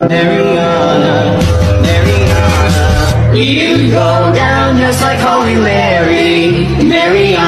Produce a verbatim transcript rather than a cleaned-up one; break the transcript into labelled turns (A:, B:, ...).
A: Mariana, Mariana. You go down just like Holy Mary, Mariana.